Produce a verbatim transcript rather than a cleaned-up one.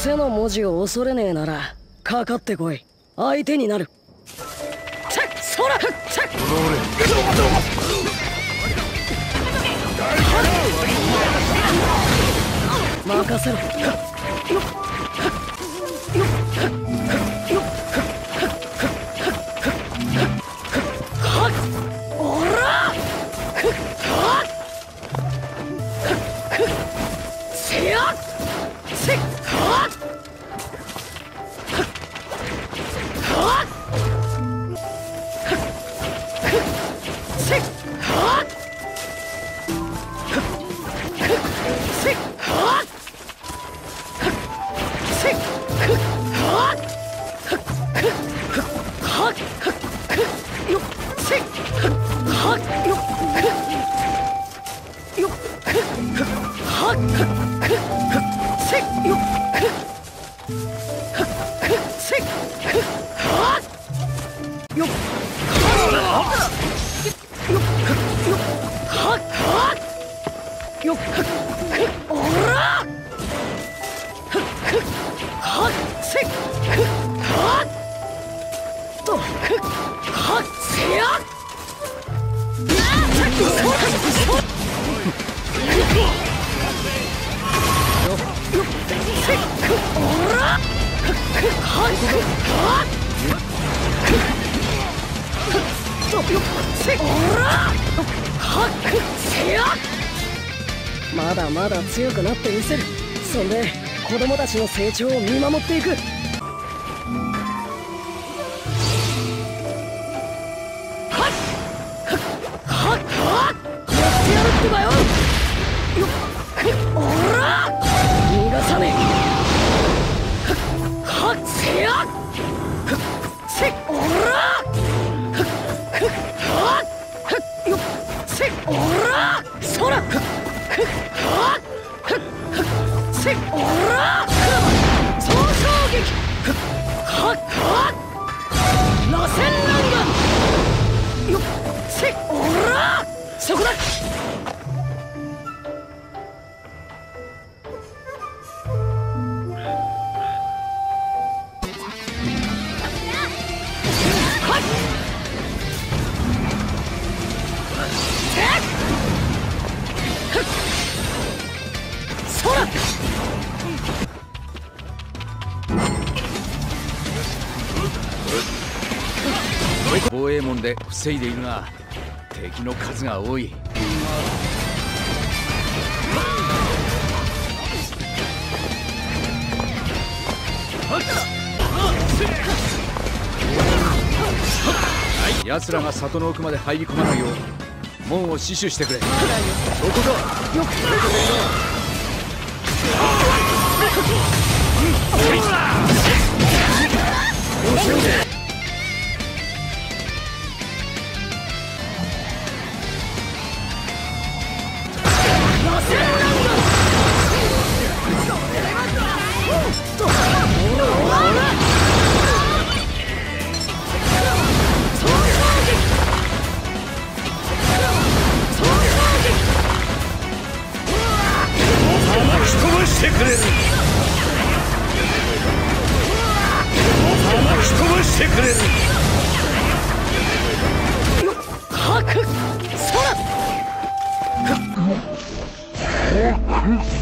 背の文字を恐れねえならかかってこい。相手になる。チェッそらチェッ任せろ。おらせやせっはっはっせっはっせっはっせっはっはっよっせっはっよっよっはっせっよっせっはっよっよっはっはっよっおらはっせっはっとはっせやせっおらはっはっとせっおらはっせやまだまだ強くなってみせる。そんで子供たちの成長を見守っていく。はっはっはっやってやるってばよ。よっおら逃がさねえ。はっせやせっおらはっよっせっおらそらはっせっおら総衝撃はっはっ螺旋弾丸よっせっおらそこだ。 防衛門で防いでいるが敵の数が多い。奴らが里の奥まで入り込まないよう門を死守してくれ。そこか。よく触れてくれよ。してくれる。巻き飛ばしてくれる。はくそら